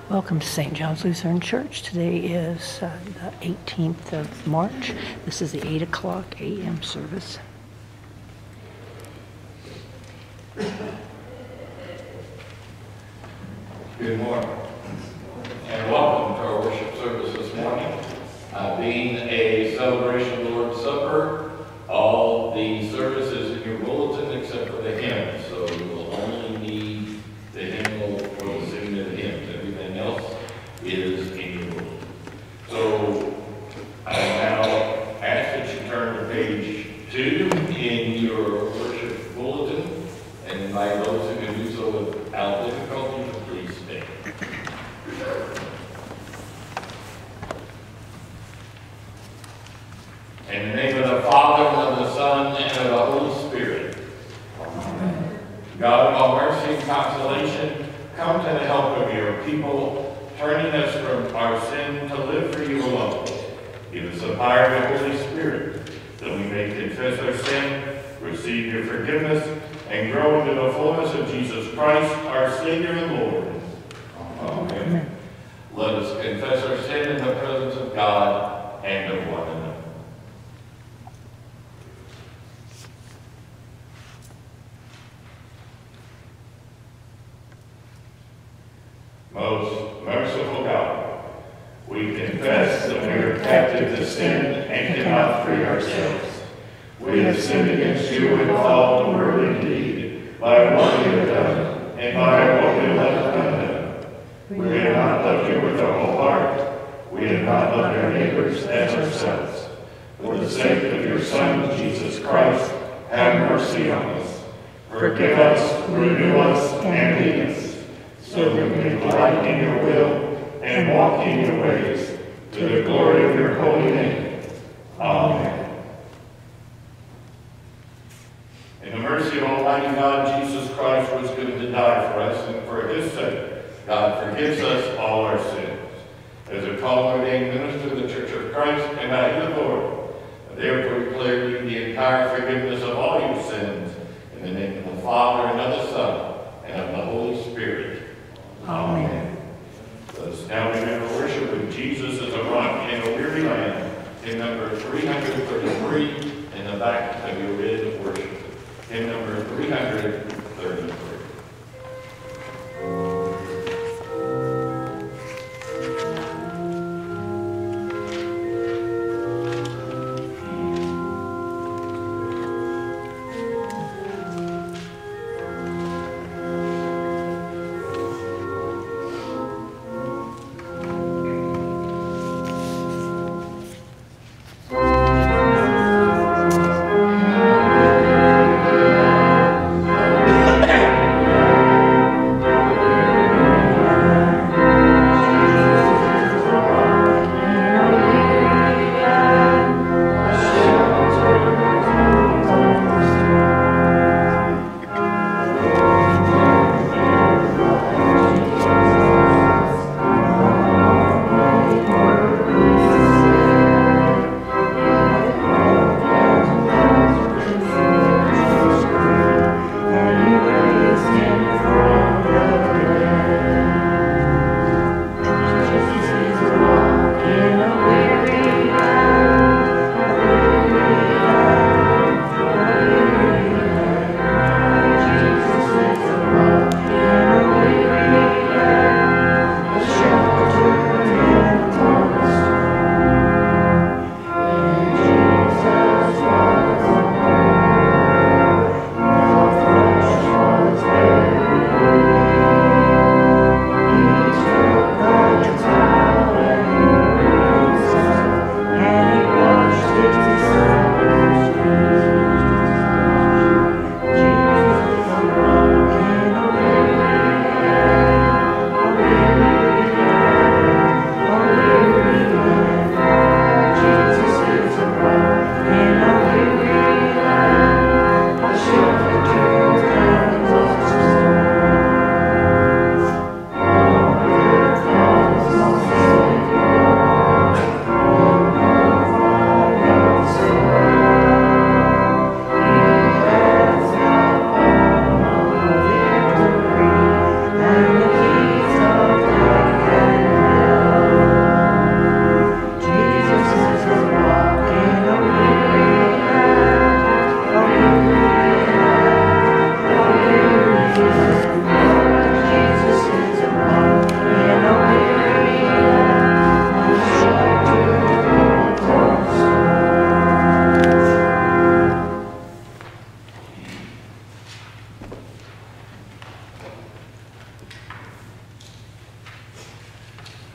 Welcome to St. John's Lutheran Church. Today is the 18th of March. This is the 8 o'clock a.m. service. Good morning, and welcome to our worship service this morning. Being a celebration of the Lord's Supper, all the services in your bulletin except for the hymn, so you will only need the hymnal for the singing of the hymns. Everything else is in your bulletin. So I now ask that you turn to page 2 in your worship bulletin, and invite those who can do so without difficulty to please stand. In the name of the Father, and of the Son, and of the Holy Spirit. Amen. God of all mercy and consolation, come to the help of your people, turning us from our sin to live for you alone. Give us the power of the Holy Spirit, that we may confess our sin, receive your forgiveness, and grow into the fullness of Jesus Christ, our Savior and Lord. Amen. Amen. Let us confess our sin in the presence of God and of one another. Most merciful God, we confess that we are captive to sin and cannot free ourselves. We have sinned against you in thought, word, and deed, by what we have done, and by what we have left undone. We have not loved you with our whole heart. We have not loved our neighbors as ourselves. For the sake of your Son, Jesus Christ, have mercy on us. Forgive us, renew us, and lead us, so that we may delight in your will and walk in your ways, to the glory of your holy name. Amen. In the mercy of Almighty God, Jesus Christ was given to die for us, and for his sake, God forgives us all our sins. As a called ordained minister of the Church of Christ, and I, the Lord, therefore declare you the entire forgiveness of all your sins, in the name of the Father, and of the Son, and of the Holy Spirit. Amen. Let us now remember worship with Jesus as a rock in a weary land, in number 333, in the back of your writ of worship. In number 333.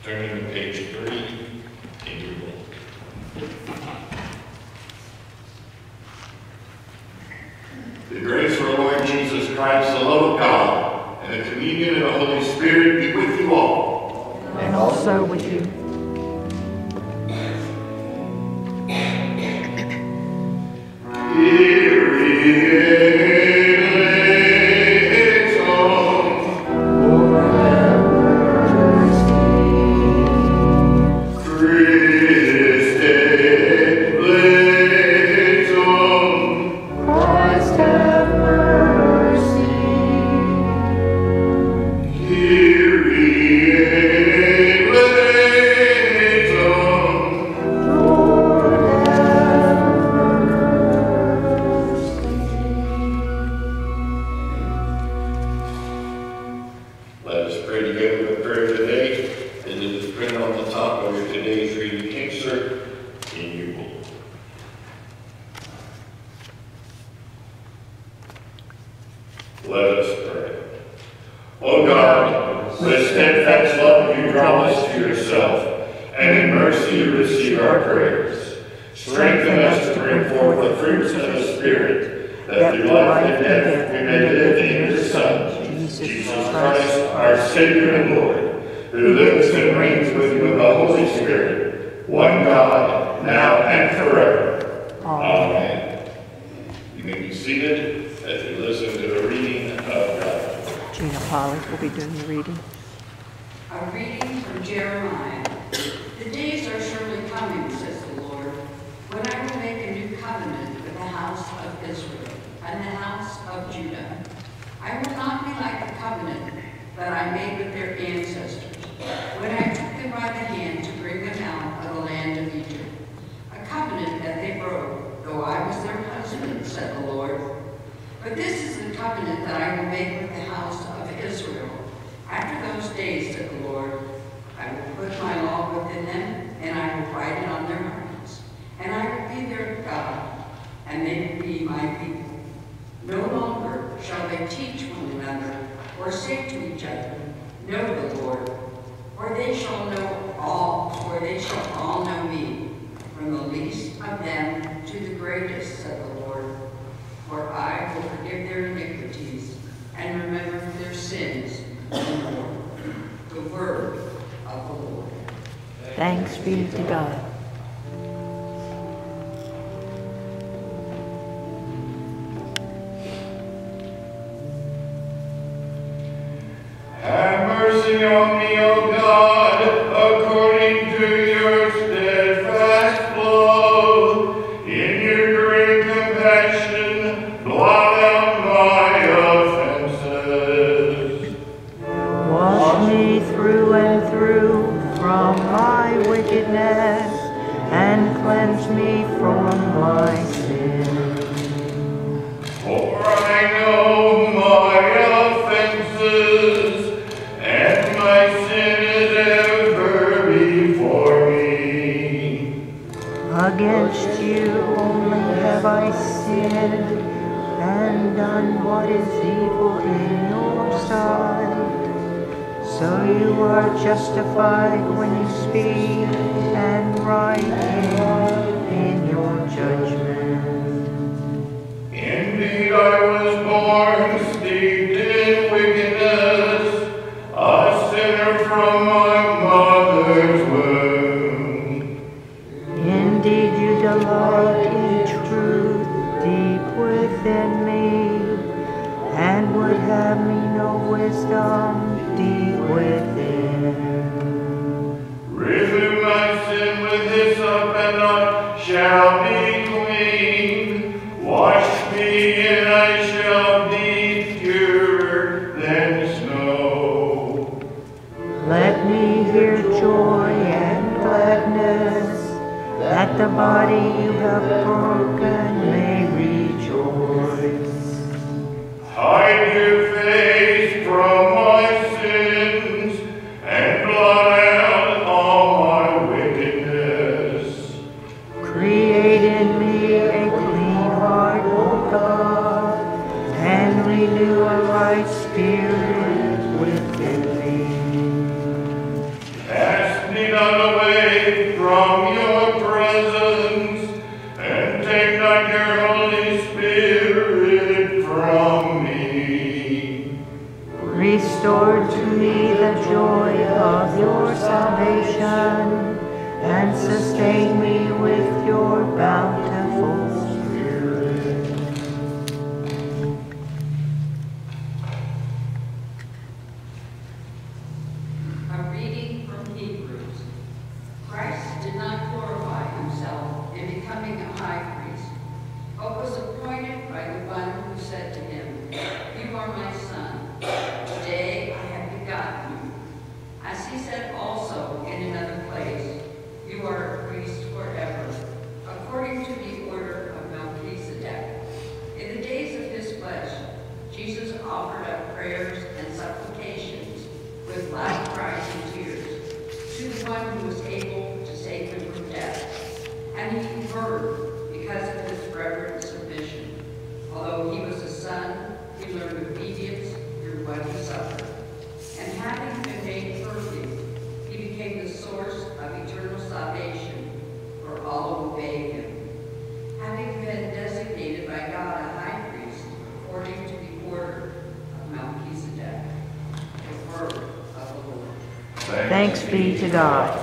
Turning to page 3 in your book. The grace of our Lord Jesus Christ, the love of God, and the communion of the Holy Spirit be with you all. And also with you. Let us pray. O God, with steadfast love you draw us to yourself, and in mercy you receive our prayers. Strengthen us to bring forth the fruits of the Spirit, that through life and death we may live in your Son, Jesus Christ, our Savior and Lord, who lives and reigns with you in the Holy Spirit, one God, now and forever. Amen. You may be seated as we listen to the reading of God. Gina Pollock will be doing the reading. A reading from Jeremiah. The days are surely coming, says the Lord, when I will make a new covenant with the house of Israel and the house of Judah. I will not be like the covenant that I made with their ancestors, when I took them by the hand to bring them out of the land of Egypt. A covenant that they broke, though I was their husband, said the Lord. But this is the covenant that I will make with the house of Israel. After those days, said the Lord, I will put my law within them, and I will write it on their hearts. And I will be their God, and they will be my people. No longer shall they teach one another, or say to each other, know the Lord, for they shall all know me, from the least of them to the greatest, said the Lord. For I will forgive their iniquities and remember their sins no more. The word of the Lord. Thanks be to God. Have mercy on me, O God, according to your steadfast love. In your great compassion, blot out my offenses. Wash me through and through from my wickedness, and cleanse me from my sin. For I know my offenses, and my sin is ever before me. Against you only have I sinned, and done what is evil in your sight. So you are justified when you speak, and right in your judgment. Indeed, I was born steeped in wickedness, a sinner from my mother's womb. Indeed, you delight in truth deep within me, and would have me know wisdom deep within. Remove my sin with hyssop, and I shall be clean. Wash me, and I shall be purer than snow. Let me hear joy and gladness, that the body you have broken may rejoice. Hide your face from my sins, and blot out all my wickedness. Create in me a clean heart, O God, and renew a right spirit within me. Cast Restore to me the joy of your salvation, and sustain me with your bountiful Spirit. A reading from Hebrews. Christ did not glorify himself in becoming a high priest, but was appointed by the one who said to him, "You are my son. Today I have begotten you." As he said also in another place, "You are a priest forever, according to the order of Melchizedek." In the days of his flesh, Jesus offered up prayers and supplications with loud cries and tears to the one who was able to save him from death. And he heard because of his reverent submission. Although he was a son, he learned obedience through what he suffered. And having been made perfect, he became the source of eternal salvation for all who obey him. Having been designated by God a high priest according to the order of Melchizedek. The word of the Lord. Thanks be to God.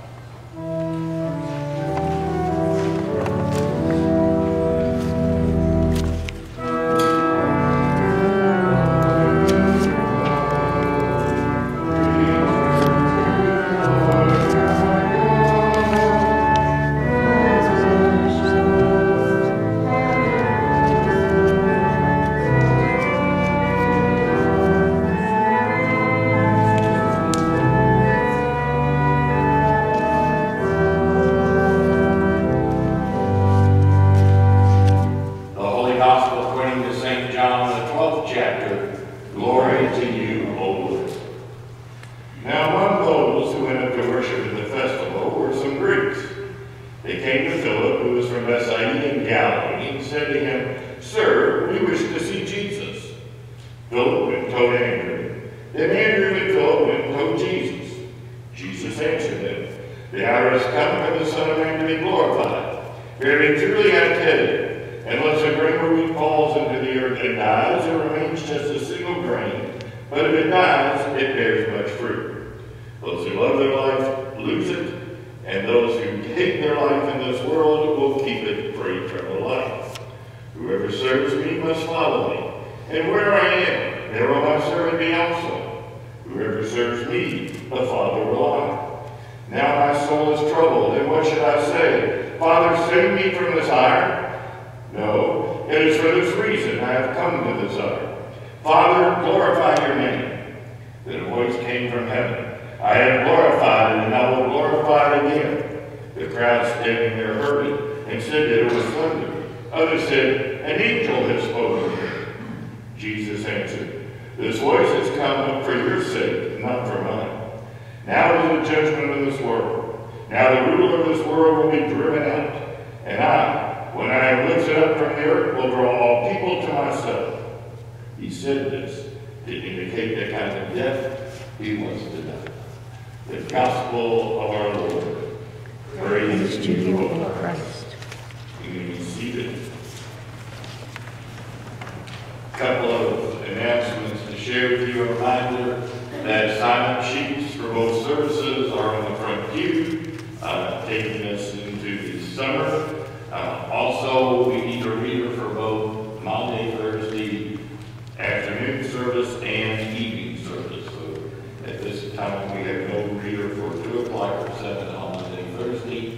Also, we need a reader for both Maundy Thursday afternoon service and evening service. So at this time, we have no reader for 2 o'clock or 7 on Monday, Thursday.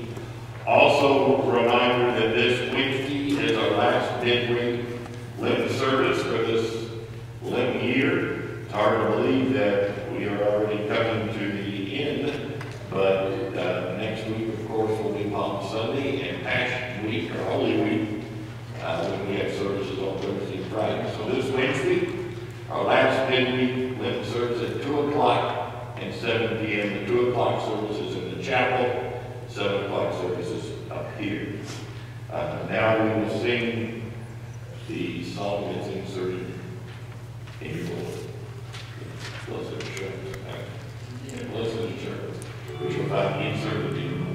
Also, a reminder that this Wednesday is our last midweek Lent service for this Lent year. It's hard to believe that we are already coming to the end, but next week, of course, will be Palm Sunday, and Passion Week, or Holy Week, when we have services on Thursday and Friday. So this Wednesday, our last midweek Lent service at 2 o'clock and 7 p.m. The 2 o'clock service is in the chapel, 7 o'clock service is up here. Now we will sing the song that's inserted in your book. Blessed Assurance. Blessed Assurance, which will find inserted in your book.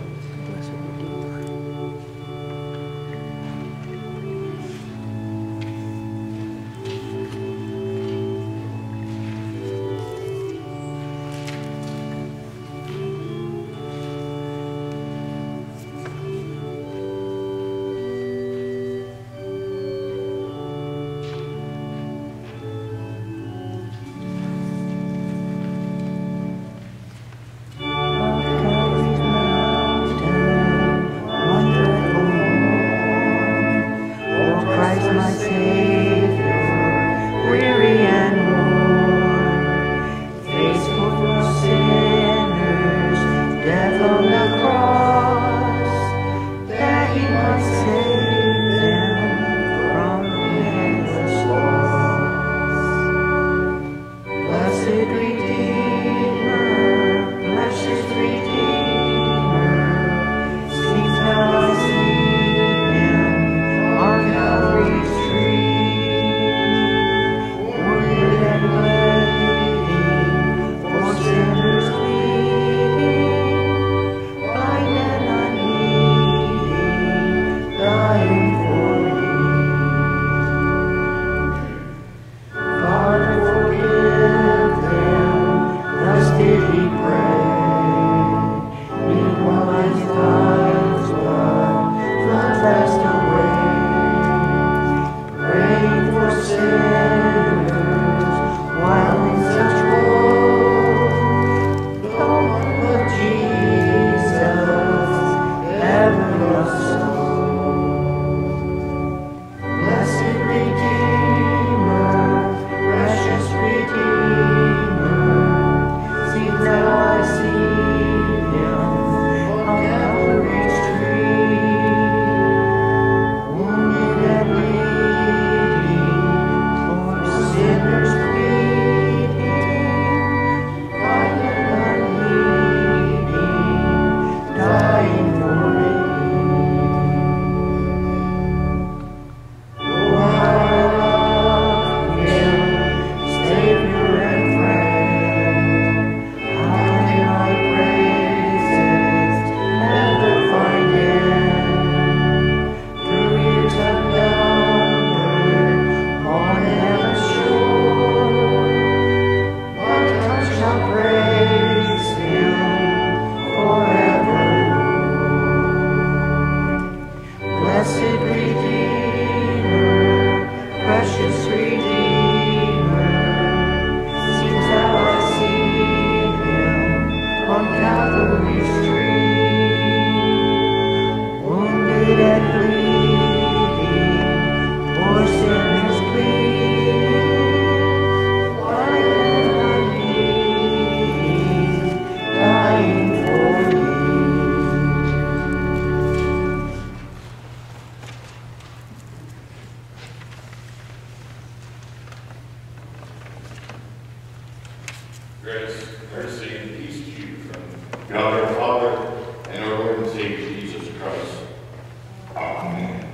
Mercy and peace to you from God our Father and our Lord and Savior Jesus Christ. Amen.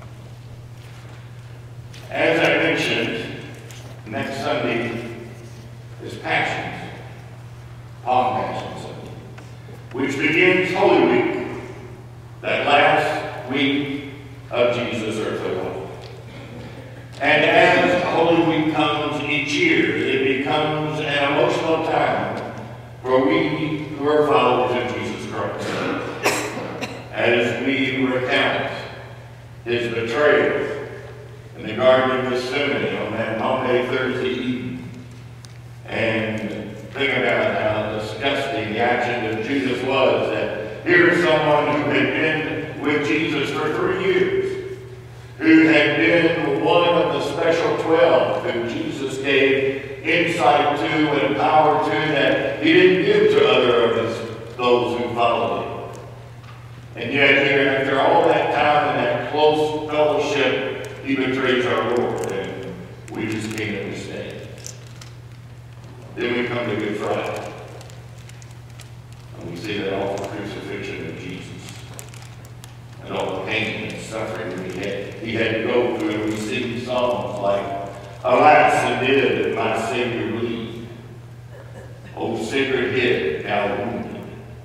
As I mentioned, next Sunday is Passions, Palm Passion Sunday, which begins Holy Week, that last week of Jesus' earthly life. And as Holy Week comes each year, it becomes an emotional time for we who are followers of Jesus Christ, as we recount his betrayal in the Garden of Gethsemane on that Maundy Thursday evening, and think about how disgusting the action of Judas was, that here's someone who had been with Jesus for 3 years, who had been one of the special 12 who Jesus gave insight to and power to that he didn't give to other of those who followed him. And yet here, after all that time and that close fellowship, he betrays our Lord, and we just can't understand. Then we come to Good Friday, and we see that awful crucifixion of Jesus, and all the pain and suffering he had to go through, and we sing songs like, "Alas, indeed, my Savior bleed. O sacred head, thou wounded.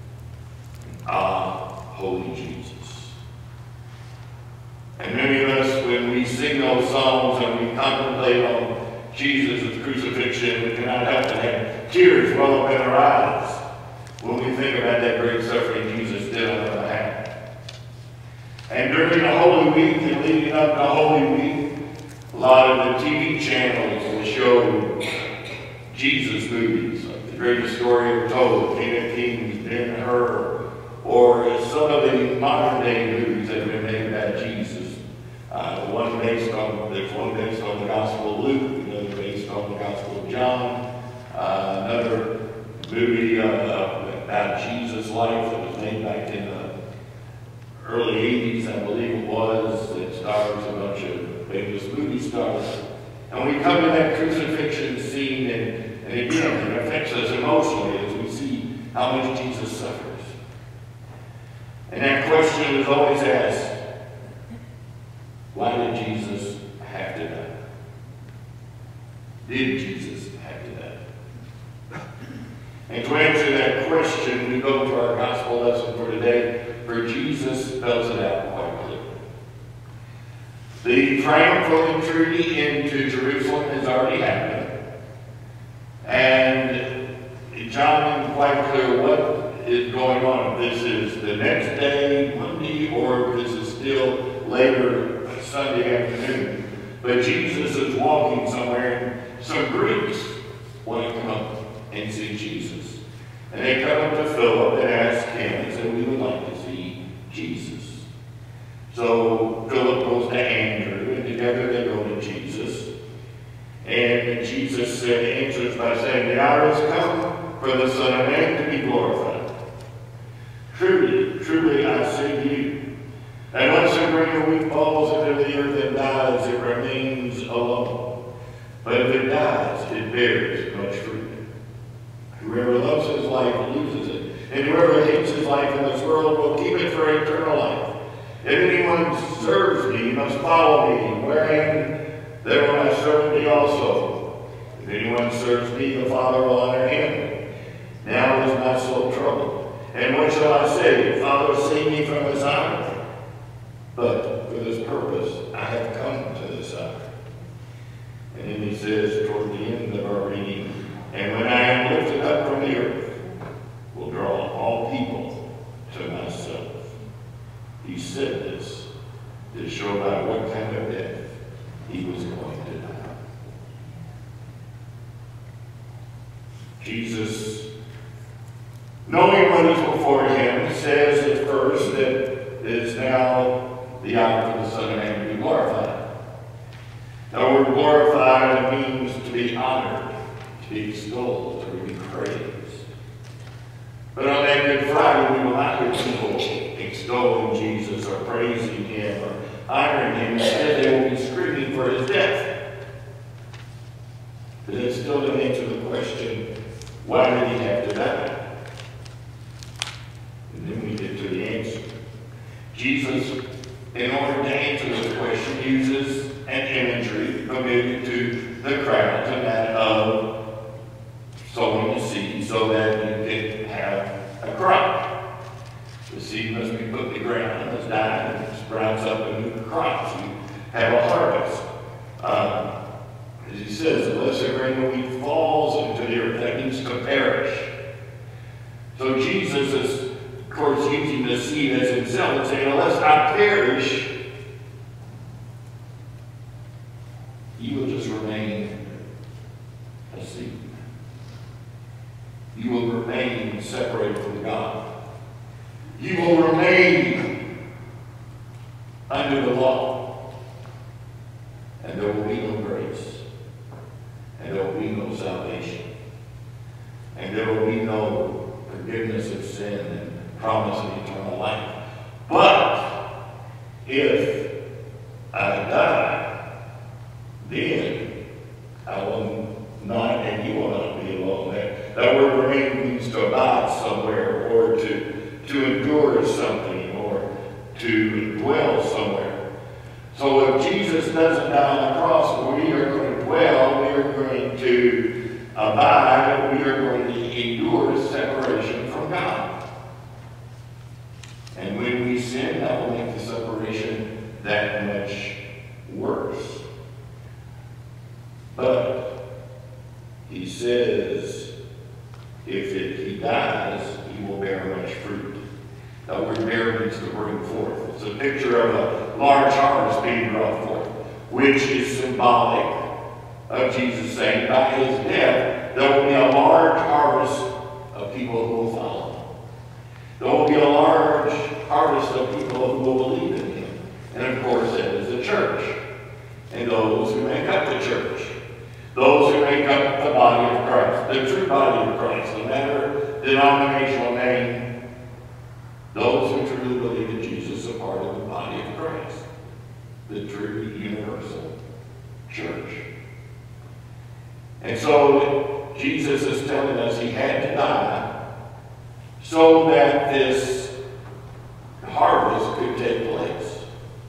Ah, holy Jesus." And many of us, when we sing those songs and we contemplate on Jesus' crucifixion, we cannot help but have tears well up in our eyes when we think about that great suffering Jesus did on our behalf. And during the Holy Week and leading up to Holy Week, a lot of the TV channels will show Jesus movies, like The Greatest Story Ever Told, King of Kings, Ben-Hur, or some of the modern day movies that have been made about Jesus. There's one based on the Gospel of Luke, another based on the Gospel of John, another movie about Jesus' life that was made back in the early 80s, I believe it was, that stars a bunch of famous movie stars. And we come to that crucifixion scene, and again, it affects us emotionally as we see how much Jesus suffers. And that question is always asked, why did Jesus have to die? Did Jesus have to die? And to answer that question, we go to our gospel lesson for today, for Jesus spells it out quite clearly. The triumphal entry into Jerusalem has already happened, and John is quite clear what is going on. If this is the next day, Monday, or if this is still later Sunday afternoon. But Jesus is walking somewhere, and some Greeks want to come up and see Jesus. And they come up to Philip and ask him, and say, we would like to see Jesus. So Philip goes to Andrew, and together they go to Jesus. And Jesus answers by saying, the hour has come for the Son of Man to be glorified. Truly, truly, I say to you, unless a grain of wheat falls into the earth and dies, it remains alone. But if it dies, it bears much fruit. Whoever loves his life loses it, and whoever hates his life in this world will keep it for eternal life. If anyone serves me, he must follow me, wherein there will my servant be also. If anyone serves me, the Father will honor him. Now is my soul troubled. And what shall I say? Father, save me from this hour. But for this purpose I have come to this hour. And then he says toward the end of our reading, and when I am lifted up from the earth, will draw all people to myself. He said this to show by what kind of death he was going to die. Jesus, knowing what is before him, says at first that it is now the hour for the Son of Man to be glorified. The word glorified means to be honored, to be extolled, to be praised. But on that Good Friday, we will not hear people extolling Jesus or praising him or honoring him. Instead, they will be screaming for his death. But it still doesn't answer the question, Why did he have to die? And then we get to the answer. Jesus, in order to answer this question, uses an imagery familiar to the crowds, and that of sowing the seed so that you can have a crop. The seed must be put in the ground, and it's died, and it sprouts up a new crop. So you have a harvest. As he says, unless every grain of wheat falls into the earth, that means to perish. So Jesus is, of course, using the seed as himself and saying, unless I perish, you will just remain a seed. You will remain separated from God. You will remain under the law. And there will be no grace. And there will be no salvation. And there will be no forgiveness of sin and promise of eternal life. But if I die, then I will not, and you will not be alone. That word remain means to abide somewhere, or to endure something, or to dwell somewhere. So if Jesus doesn't die on the cross, we are going to dwell, we are going to abide, we are going to endure separation from God. And when we sin, that will make the separation that much worse. But he says, if he dies, he will bear much fruit. That word bear means to bring forth. It's a picture of a large harvest being brought forth, which is symbolic of Jesus saying, by his death, there will be a large harvest of people who will follow him. There will be a large harvest of people who will believe in him. And of course, that is the church. And those who make up the church. Those who make up the body of Christ, the true body of Christ, no matter denominational name, those who truly believe in Jesus are part of the body of Christ, the true universal church. And so Jesus is telling us he had to die so that this harvest could take place.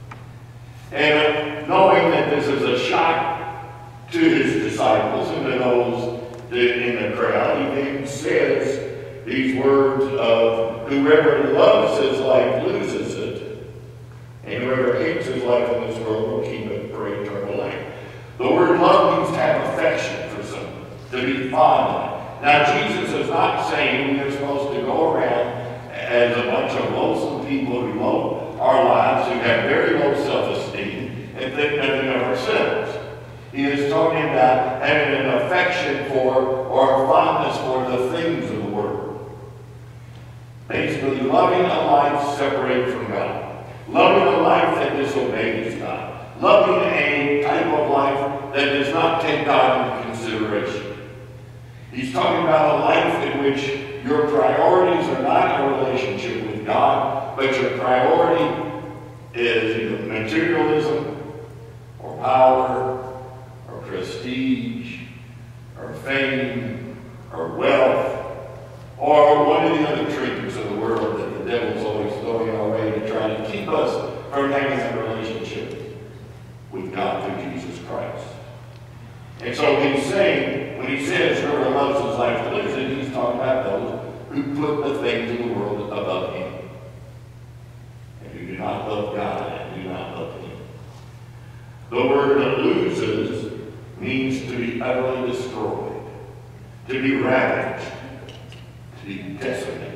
And knowing that this is a shock to his disciples and to those in the crowd, he then says these words of, whoever loves his life loses it, and whoever hates his life in this world will keep it for eternal life. The word love means to have affection for someone, to be fond of. Now, Jesus is not saying we are supposed to go around as a bunch of lonesome people who love our lives, who have very low self-esteem, and think nothing of ourselves. He is talking about having an affection for, or a fondness for, the things of the world. Basically, loving a life separated from God. Loving a life that disobeys God. Loving a type of life that does not take God into consideration. He's talking about a life in which your priorities are not a relationship with God, but your priority is either materialism, or power, or prestige, or fame, or wealth, or one of the other trinkets of the world that the devil's always throwing our way to try to keep us from having a relationship with God through Jesus Christ. And so he's saying, when he says whoever loves his life lives it, he's talking about those who put the things of the world above him, and who do not love God and do not love him. The word loses means to be utterly destroyed, to be ravaged, to be decimated.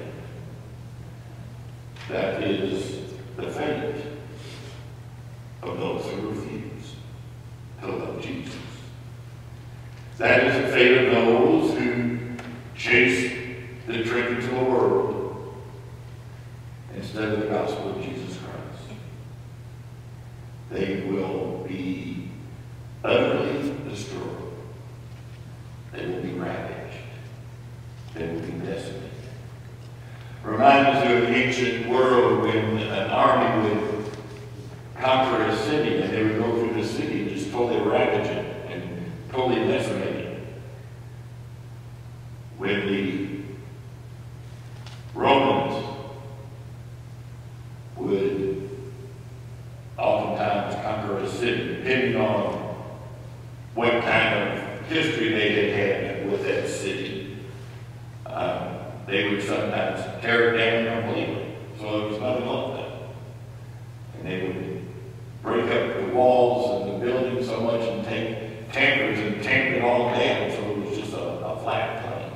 That is the fate of those who refuse to love Jesus. That is the fate of those who chase the trinkets of the world instead of the gospel of Jesus Christ. They will be utterly destroyed. They will be ravaged. They will be decimated. Reminds us of the ancient world when an army would conquer a city and they would go through the city and just totally ravage it and totally decimate it. When they would sometimes tear it down completely. So there was nothing like that. And they would break up the walls and the building so much and take tampers and tamp it all down so it was just a flat plane.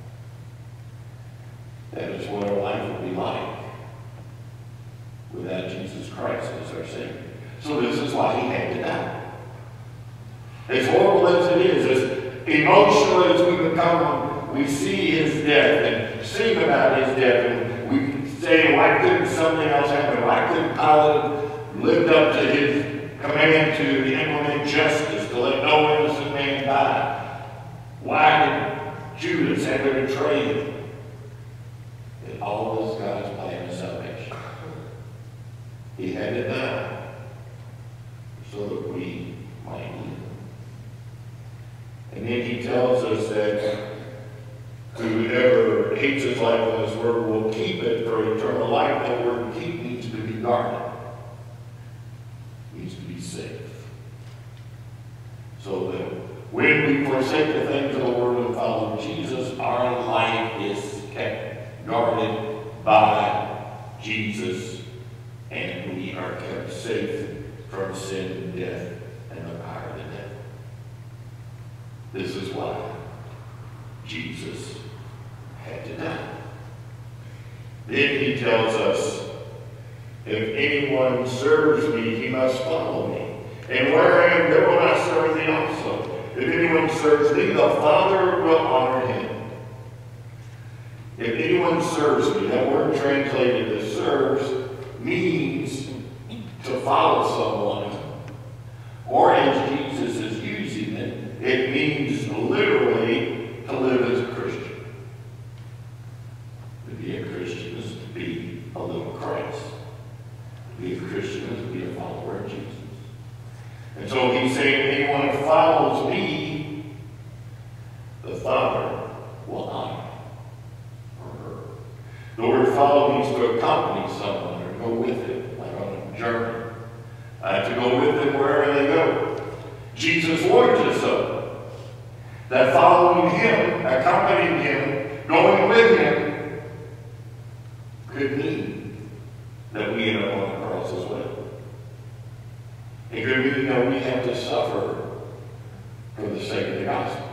That is what our life would be like without Jesus Christ as our Savior. So this is why he had to die. As horrible as it is, as emotional as we become, we see his death and sing about his death, and we say, why couldn't something else happen? Why couldn't Pilate have lived up to his command to implement justice, to let no innocent man die? Why did Judas have to betray him? It all was God's plan of salvation. He had to die so that we might live. And then he tells us that whoever hates his life in this world will keep it for eternal life. That word keep means to be guarded. Means to be safe. So that when we forsake the things of the world and follow Jesus, our life is kept guarded by Jesus, and we are kept safe from sin, death, and the power of the devil. This is why Jesus had to die. Then he tells us, if anyone serves me, he must follow me. And where I am, there will I serve thee also. If anyone serves me, the Father will honor him. If anyone serves me, that word translated as serves means to follow someone. Or as Jesus is using it, it means literally to live as a Christian. To be a Christian is to be a little Christ. To be a Christian is to be a follower of Jesus. And so he's saying, anyone who follows me, the Father will honor her. The word follow means to accompany someone or go with him, like on a journey. To go with them wherever they go. Jesus warns us of that following him, accompanying him, going with him, could mean that we end up on the cross as well. It could mean that we have to suffer for the sake of the gospel.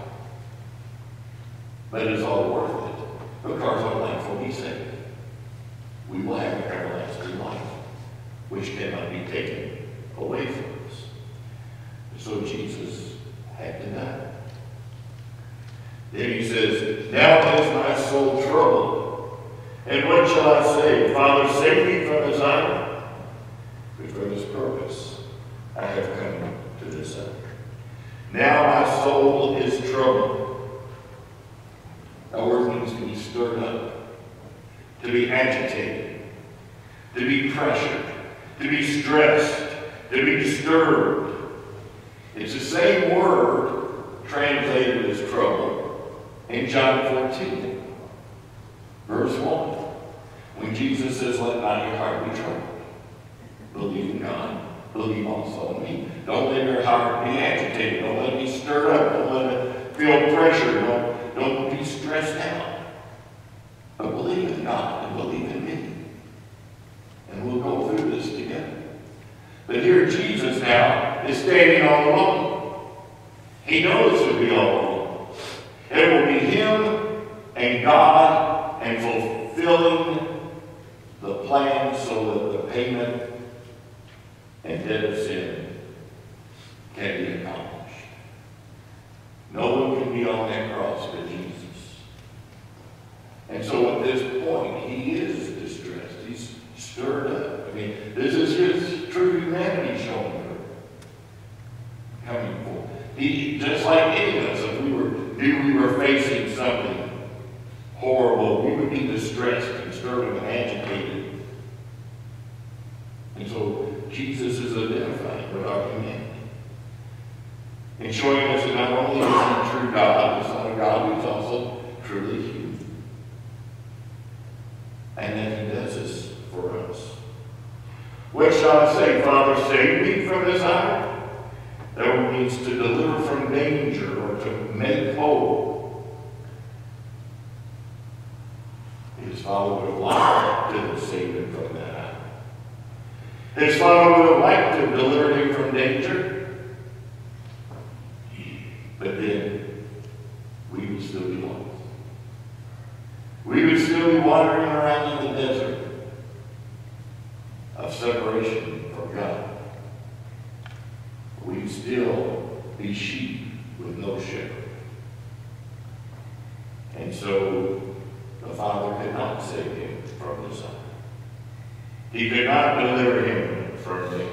But it's all worth it, because our life will be saved. We will have an everlasting life, which cannot be taken away from us. So Jesus had to die. Then he says, now is my soul troubled, and what shall I say? Father, save me from this hour. But for this purpose I have come to this hour. Now my soul is troubled. That word means to be stirred up, to be agitated, to be pressured, to be stressed, to be disturbed. It's the same word translated as trouble in John 14, verse 1. When Jesus says, let not your heart be troubled. Believe in God. Believe also in me. Don't let your heart be agitated. Don't let it be stirred up. Don't let it feel pressure. Don't be stressed out. But believe in God and believe in me. And we'll go through this together. But here Jesus now is standing all alone. He knows to be all alone. It will be him and God and fulfilling the plan so that the payment and debt of sin can be accomplished. No one can be on that cross but Jesus. And so at this point, he is distressed. He's stirred up. I mean, this is his true humanity showing through. Coming forth. He, just like any of us, if we knew we were facing something horrible, we would be distressed and stirred up and agitated. And so Jesus is identifying with our humanity. And showing us that not only is he true God, the Son of God, he's also truly human. And that he does this for us. What shall I say? Father, save me from this hour? That means to deliver from danger or to make whole. His Father would have liked to have saved him from that. His Father would have liked to have delivered him from danger. But then we would still be lost. We would still be wandering around in the desert of separation from God. We'd still be sheep with no shepherd. And so the Father could not save him from the Son. He could not deliver him from danger.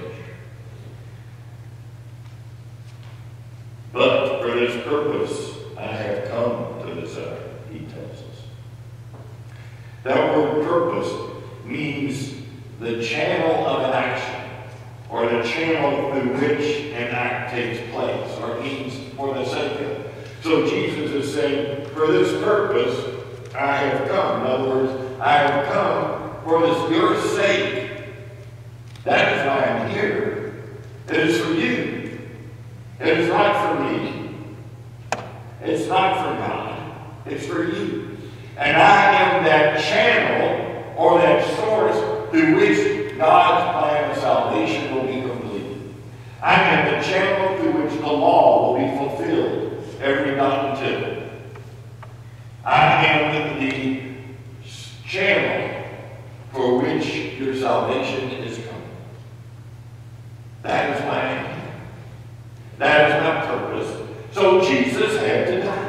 But for this purpose I have come to this earth, he tells us. That word purpose means the channel of an action, or the channel through which an act takes place, or it means for the sake of. So Jesus is saying, for this purpose I have come. In other words, I have come for your sake. That is why I'm here. It is for you. It is not for me. It's not for God. It's for you. And I am that channel, or that source, through which God's plan of salvation will be completed. I am the channel through which the law will be fulfilled, every dot and tittle. I am the channel for which your salvation is coming. That is why I am here. That is my purpose. So Jesus had to die.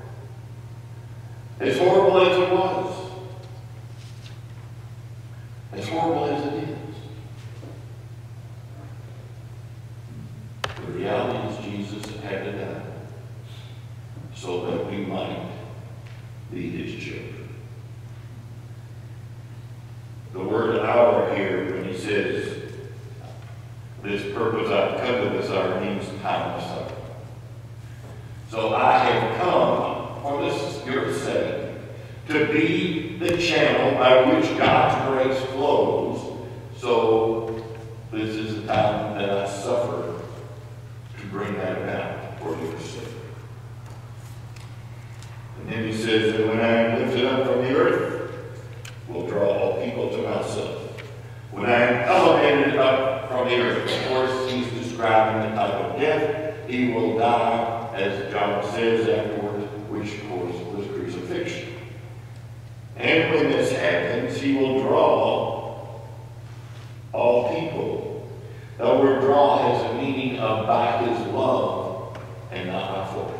As horrible as it was, as horrible as it is, the reality is Jesus had to die so that we might be his children. The word "our" here, when he says, this purpose I've come to this hour, means time of suffering. So I have come, for this is your sake, to be the channel by which God's grace flows. So this is the time that I suffer to bring that about for your sake. And then he says that when I am lifted up from the earth, will draw all people to myself. When I am elevated up from the earth, of course, he's describing the type of death he will die, as John says afterwards, which of course was crucifixion. And when this happens, he will draw all people. The word "draw" has a meaning of by his love and not by force.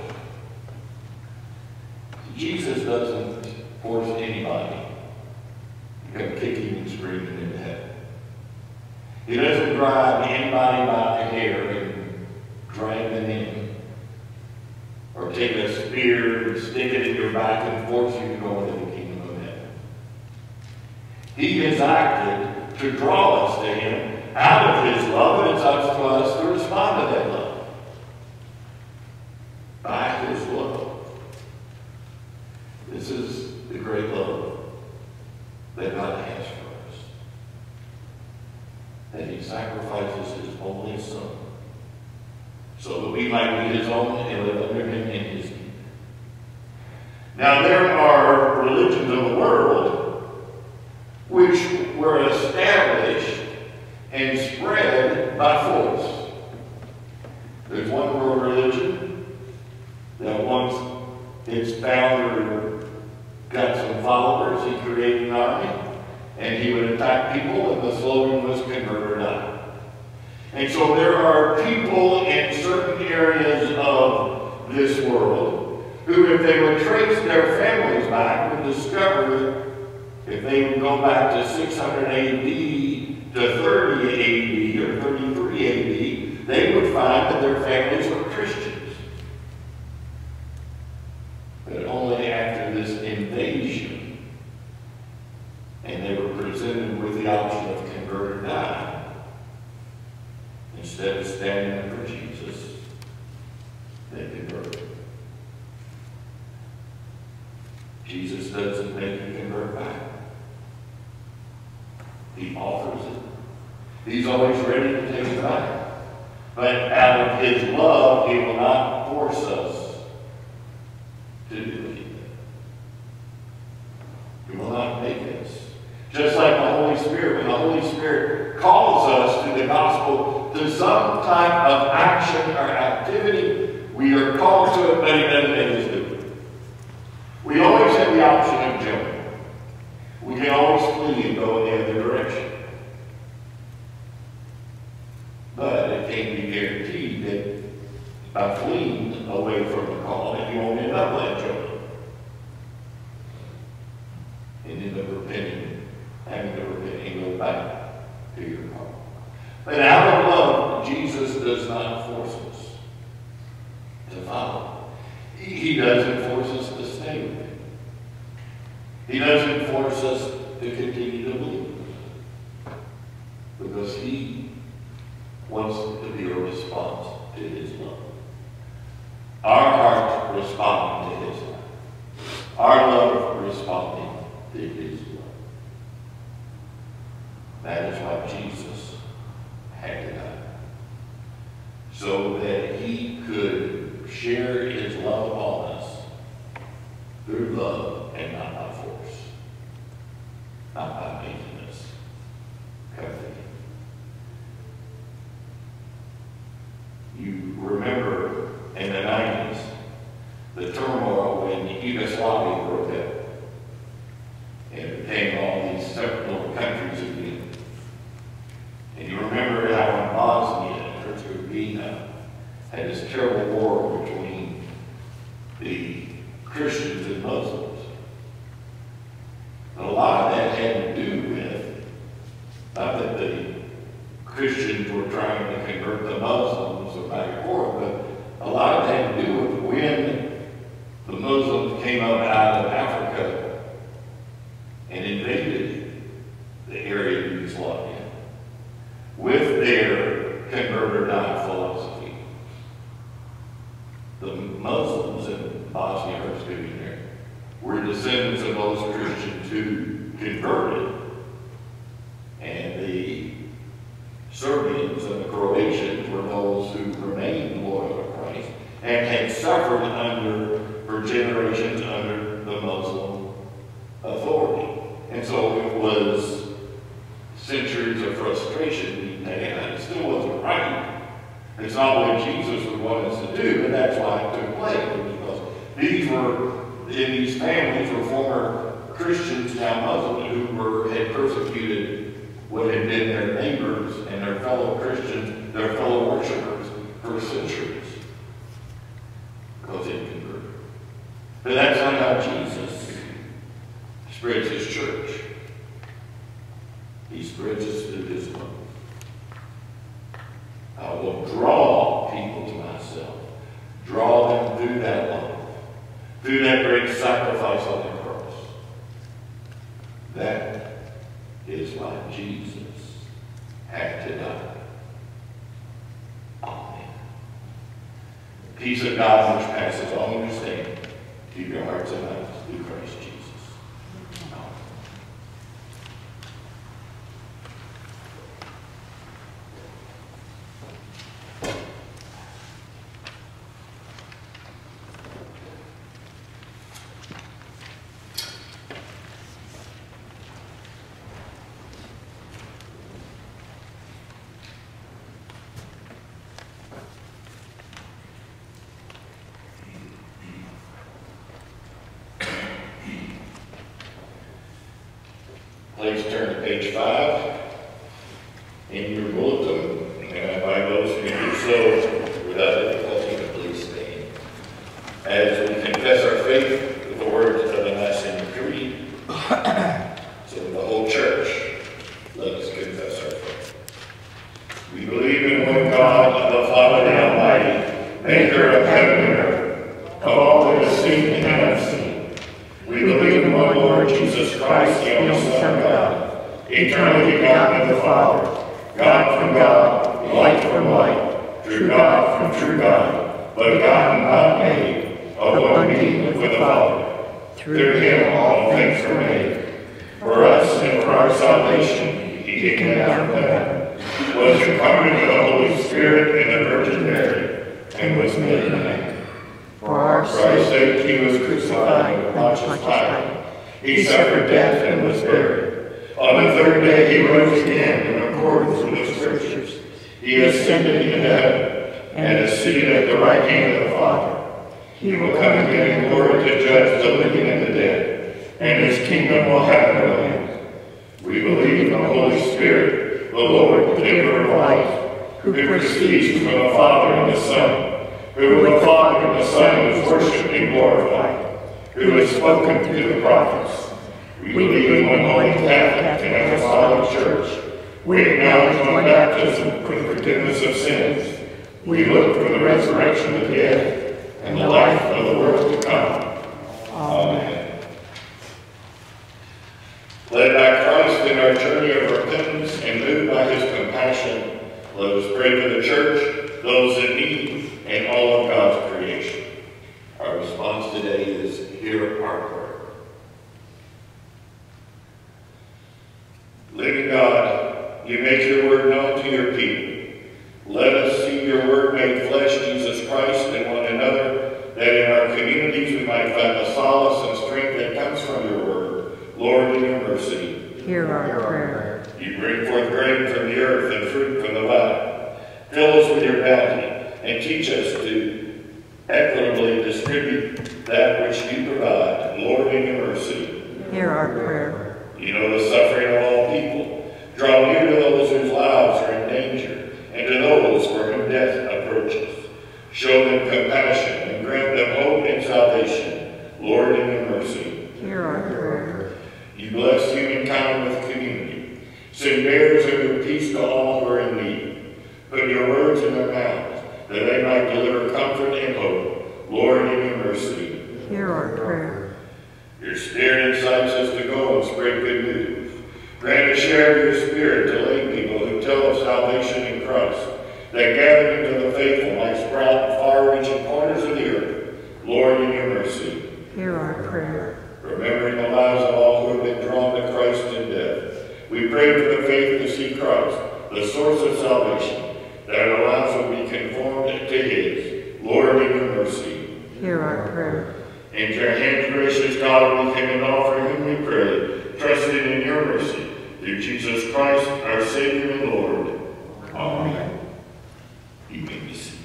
Jesus doesn't force anybody to come kicking and screaming into heaven. He doesn't grab anybody by the hair and drag them in, or take a spear and stick it in your back and force you to go into the kingdom of heaven. He has acted to draw us to him out of his love, and it's up to us to respond to that love. By his love. This is the great love that God has for us. That he sacrifices his only Son so that we might be his own and live under him in his kingdom. Now there are religions of the world which were established and spread by force. There's one world religion that once its founder got some followers, he created an army, and he would attack people, and the slogan was "Convert or Die." And so there are people in certain areas of this world who, if they would trace their families back, would discover, if they would go back to 600 AD to 30 AD or 33 AD, they would find that their families were Christians. But only after this invasion, and they were presented with the option of convert or die, instead of standing up for Jesus, they converted. Jesus doesn't make you convert back. He offers it. He's always ready to take it back. But out of his love, he will not force us to do anything. He will not make Just like the Holy Spirit, when the Holy Spirit calls us to the gospel, to some type of action or activity, we are called to it, but He doesn't make us do it. We always have the option of jumping. We can always flee and go in the other direction. But it can't be guaranteed that by fleeing away from the call, that you won't end up like Jonah. And end up repenting, having to repent and go back to your call. But out of love, Jesus does not force us to follow. He doesn't force us to stay with Him. He doesn't force us to continue to believe. Because He wants to be a response to His love. Our heart responding to His love. Our love responding to His love. That is why Jesus had to die. So that He could share His love upon us through love and not by force. Not by making us come to Him. You remember in the 90s, the turmoil when Yugoslavia broke up. And it became all these separate little countries again. And you remember how in Bosnia and Herzegovina had this terrible war between the Christians and Muslims. And a lot of that had to do with, not that the Christians were trying to convert the Muslims or back forth, but a lot of it had to do with when the Muslims came up out of Africa and invaded the area of Yugoslavia with their convert or die philosophy. The Muslims in Bosnia and Herzegovina were descendants of those Christians who converted, and the Serbians and the Croatians were those who remained loyal to Christ and had suffered for generations under the Muslim authority. And so it was centuries of frustration. And it still wasn't right. It's not what Jesus would want us to do, but that's why it took place. Because these families were former Christians, now Muslims, who had persecuted what had been their neighbors and their fellow Christians, their fellow worshipers for centuries. Because they converted. But that's not how Jesus spreads His church. He spreads us through His love. I will draw people to myself. Draw them through that love. Through that great sacrifice on the cross. That is why Jesus had to die. Amen. The peace of God which passes all understanding, keep your hearts and minds through Christ Jesus. Please turn to page 5 in your bulletin, and I invite those who do so without difficulty to please stand. As we confess our faith with the words of the Nicene Creed, so the whole church, let us confess our faith. We believe in one God, the Father the Almighty, maker of heaven and earth, of all that is seen and unseen. We believe in one Lord Jesus Christ, the only Son of God, eternally begotten of the Father, God from God, light from light, true God from true God, begotten, not made, of one being with the Father. Through Him all things were made. For us and for our salvation, He came down from heaven, was incarnate of the Holy Spirit and the Virgin Mary, and was made man. For our sake He was crucified with Pontius Pilate. He suffered death and was buried. On he rose again in accordance with the Scriptures. He ascended into heaven and is seated at the right hand of the Father. He will come again in glory to judge the living and the dead, and his kingdom will have no end. We believe in the Holy Spirit, the Lord, the giver of life, who proceeds from the Father and the Son, who the Father and the Son is worshipped and glorified, who has spoken through the prophets. We believe in one holy Catholic and Apostolic Church. We acknowledge one baptism for the forgiveness of sins. We look for the resurrection of the dead and the life of the world to come. Amen. Led by Christ in our journey of repentance and moved by his compassion, let us pray for the church, those in need, and all of God's creation. Our response today is, hear our prayer. Living God, you make your word known to your people. Let us see your word made flesh, Jesus Christ, in one another, that in our communities we might find the solace and strength that comes from your word. Lord, in your mercy, hear our prayer. You bring forth grain from the earth and fruit from the vine. Fill us with your bounty and teach us to equitably distribute that which you provide. Lord, in your mercy, hear our prayer. You know the suffering of all people. Draw near to those whose lives are in danger, and to those for whom death approaches. Show them compassion and grant them hope and salvation. Lord, in your mercy, hear our prayer. You bless humankind with community. Send bearers of your peace to all who are in need. Put your words in their mouths, that they might deliver comfort and hope. Lord, in your mercy, hear our prayer. Your Spirit incites us to go and spread good news. Grant a share of your Spirit to lay people who tell of salvation in Christ, that gathering to the faithful might sprout in far-reaching corners of the earth. Lord, in your mercy, hear our prayer. Remembering the lives of all who have been drawn to Christ in death, we pray for the faith to see Christ, the source of salvation, that our lives will be conformed to his. Lord, in your mercy, hear our prayer. Into your hand, gracious God, we come and offer whom we pray, trusting in your mercy, through Jesus Christ, our Savior and Lord. Amen. You may be seated.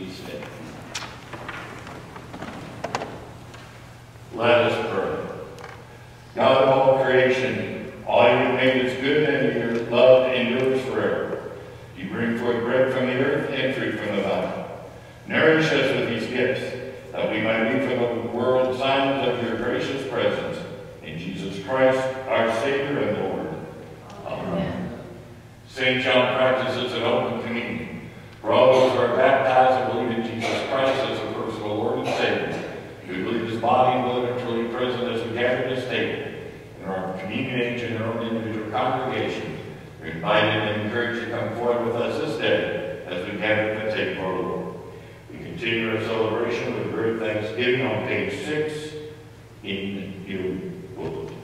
be stand. Let us pray. God of all creation, all you have made is good, and your love endures forever. You bring forth bread from the earth and fruit from the vine. Nourish us with these gifts, that we might be for the world signs of your gracious presence. In Jesus Christ, our Savior and Lord. Amen. St. John practices an open communion. For all those who are baptized and believe in Jesus Christ as the personal Lord and Savior, who believe his body and blood are truly present as we gather at his table. In our communion age and our own individual congregations, we invite and encourage you to come forward with us this day as we gather at the table of our Lord. We continue our celebration with great thanksgiving on page 6 in your bulletin.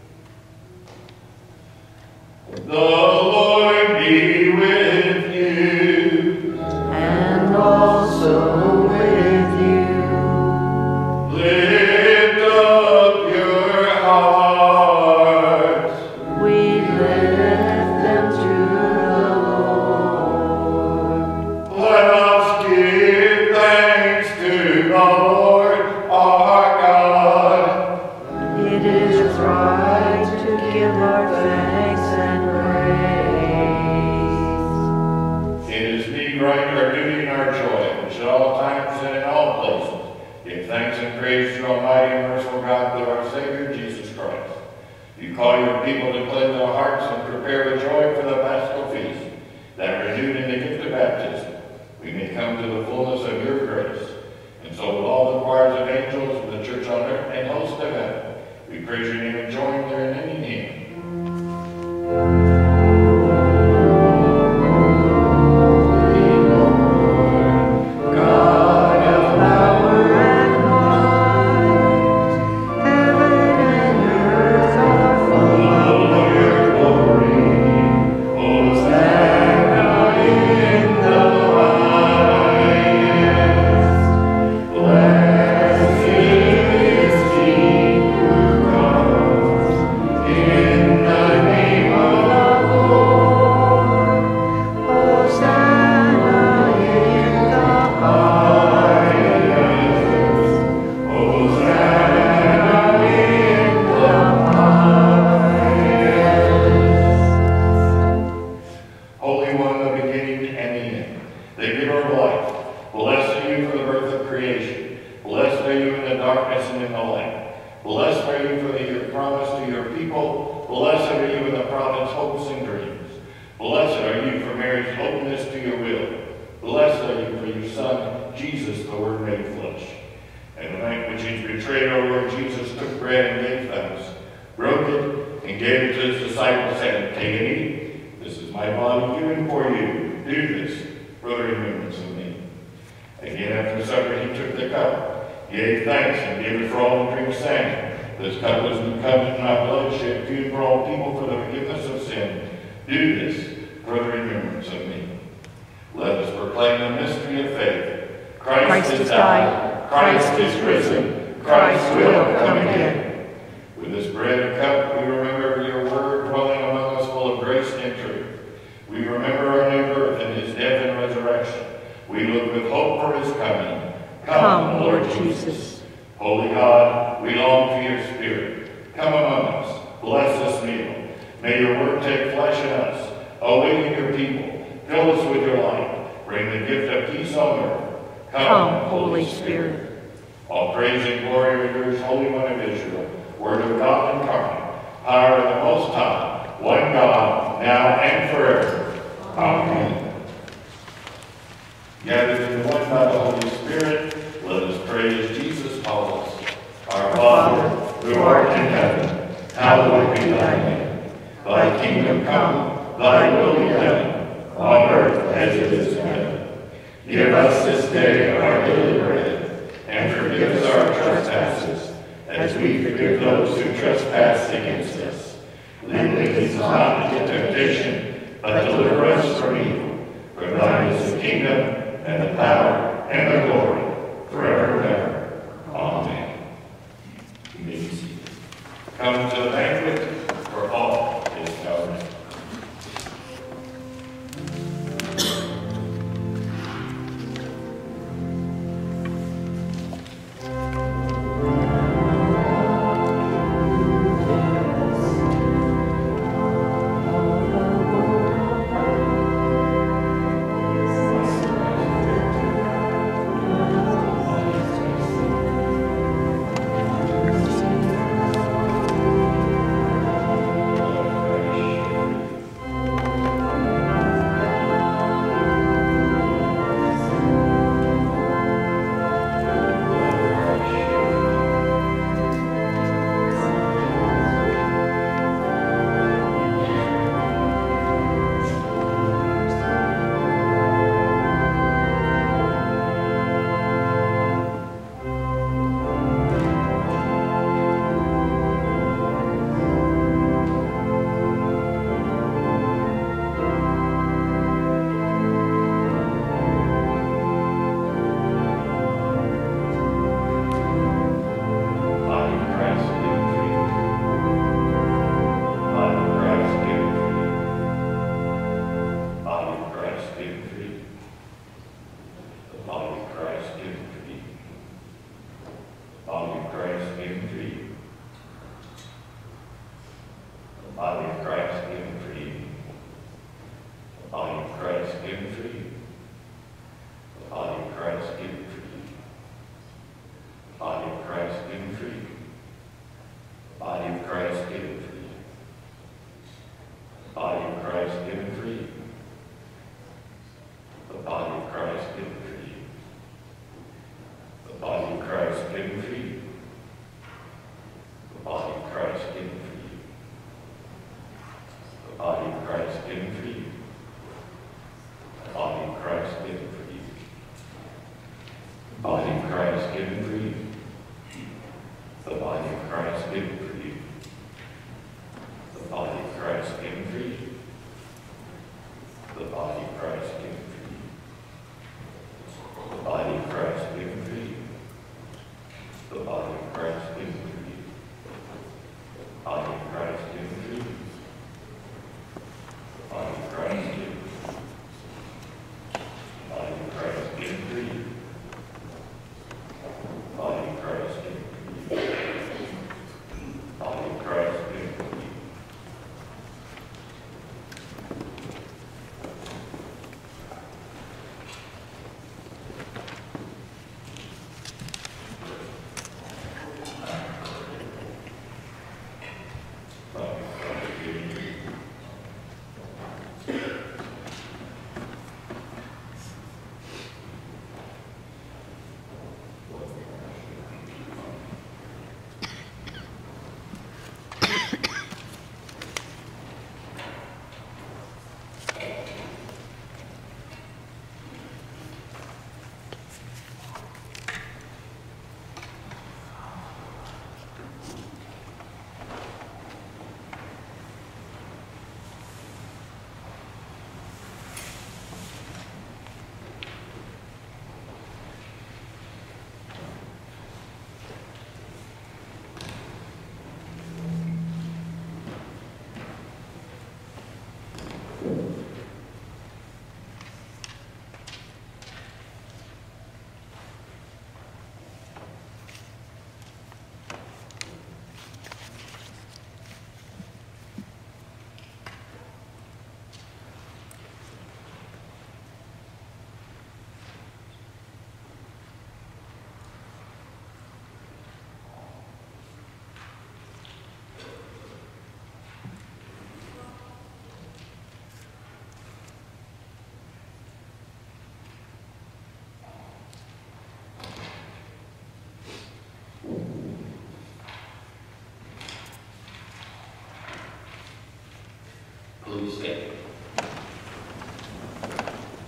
The Lord be with you. And also with you. Lift up your hearts. We lift them to the Lord. Let us give thanks to the Lord our God. It is right to give our thanks and praise. It is indeed right, our duty and our joy, which at all times and in all places give thanks and praise to Almighty and merciful God, through our Savior Jesus Christ. You call your people to cleanse our hearts and prepare with joy for the Paschal feast, that renewed in the gift of baptism, we may come to the fullness of your grace. And so with all the choirs of angels of the church on earth and hosts of heaven, we praise your name and join their in hymn.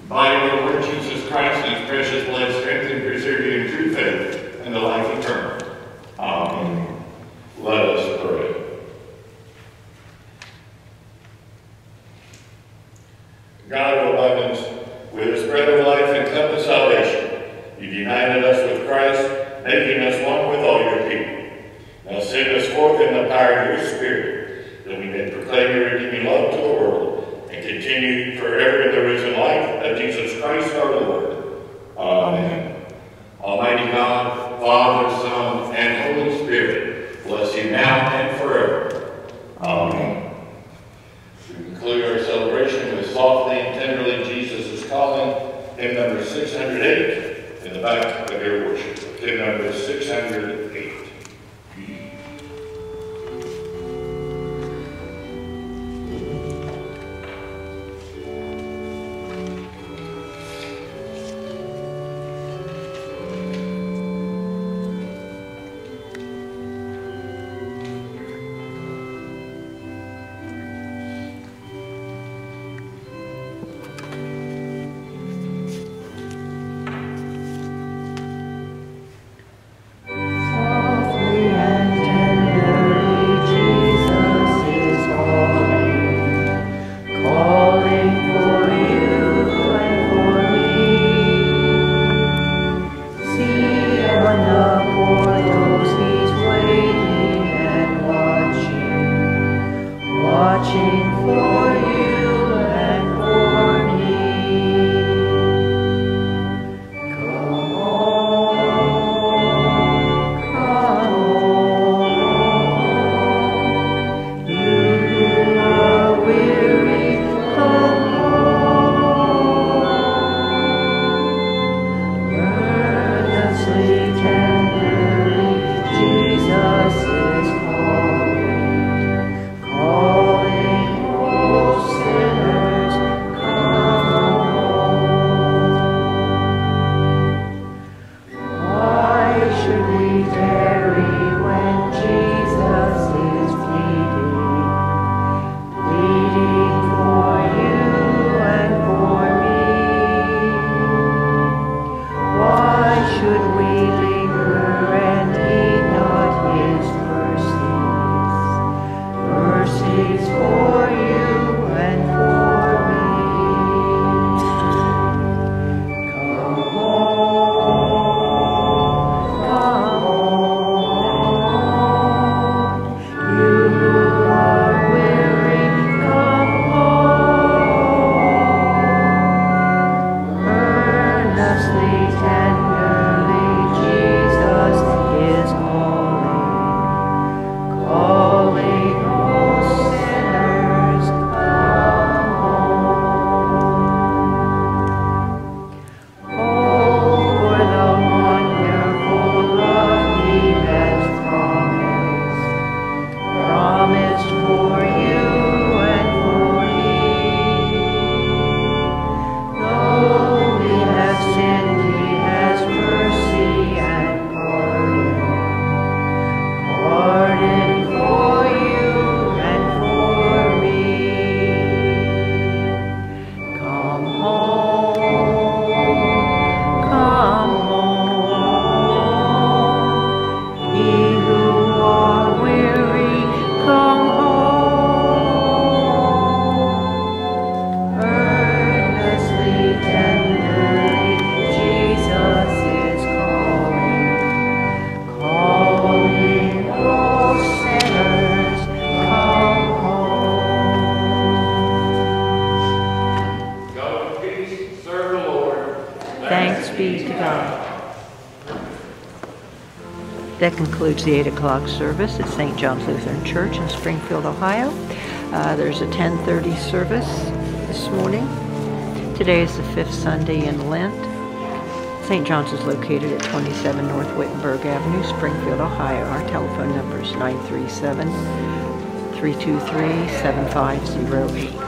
Body of the Lord Jesus Christ and his precious blood strengthen, preserve you in true faith and the life eternal. Amen. Let us pray. God of abundance, with his bread of life and cup of salvation, you united us with Christ, making us one with all your people. Now send us forth in the power of your Spirit, that we may proclaim your redeeming love to the world, and continue forever in the risen life of Jesus Christ our Lord. Amen. Almighty God, Father, Son, and Holy Spirit, bless you now and forever. Amen. We conclude our celebration with Softly and Tenderly Jesus is Calling, hymn number 608, in the back of your worship. Hymn number 608. That concludes the 8 o'clock service at St. John's Lutheran Church in Springfield, Ohio. There's a 10:30 service this morning. Today is the 5th Sunday in Lent. St. John's is located at 27 North Wittenberg Avenue, Springfield, Ohio. Our telephone number is 937-323-7508.